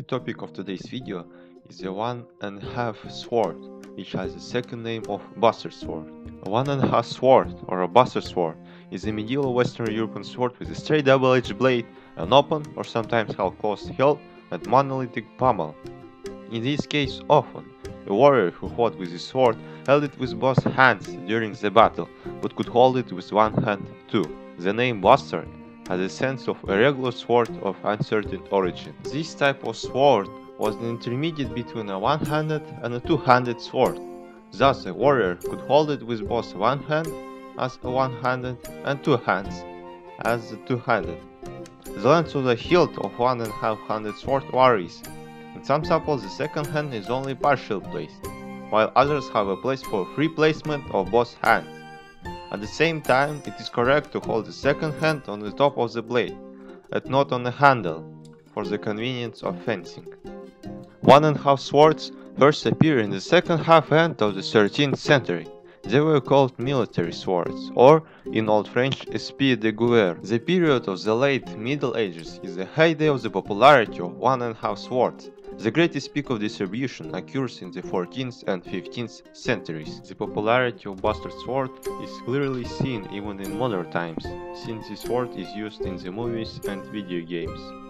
topic of today's video is the 1.5 sword, which has the second name of bastard sword. A 1.5 sword, or a bastard sword, is a medieval Western European sword with a straight double-edged blade, an open or sometimes half-closed hilt, and monolithic pommel. In this case, often, a warrior who fought with his sword held it with both hands during the battle, but could hold it with one hand too. The name bastard has a sense of a regular sword of uncertain origin. This type of sword was an intermediate between a one-handed and a two-handed sword. Thus, a warrior could hold it with both one hand as a one-handed and two hands as a two-handed. The length of the hilt of 1.5-handed sword varies. In some samples, the second hand is only partially placed, while others have a place for free placement of both hands. At the same time, it is correct to hold the second hand on the top of the blade, and not on the handle, for the convenience of fencing. 1.5 swords first appear in the second half end of the 13th century. They were called military swords, or, in Old French, épée de guerre. The period of the late Middle Ages is the heyday of the popularity of 1.5 swords. The greatest peak of distribution occurs in the 14th and 15th centuries. The popularity of bastard sword is clearly seen even in modern times, since the sword is used in the movies and video games.